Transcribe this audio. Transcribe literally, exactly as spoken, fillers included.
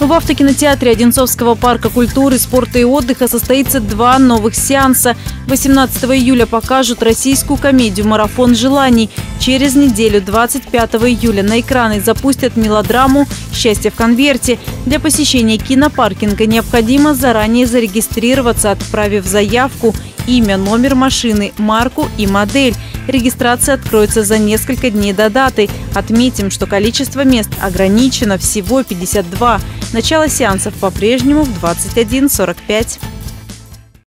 В автокинотеатре Одинцовского парка культуры, спорта и отдыха состоится два новых сеанса. восемнадцатого июля покажут российскую комедию «Марафон желаний». Через неделю, двадцать пятого июля, на экраны запустят мелодраму «Счастье в конверте». Для посещения кинопаркинга необходимо заранее зарегистрироваться, отправив заявку, имя, номер машины, марку и модель. Регистрация откроется за несколько дней до даты. Отметим, что количество мест ограничено, всего пятьдесят два. Начало сеансов по-прежнему в двадцать один сорок пять.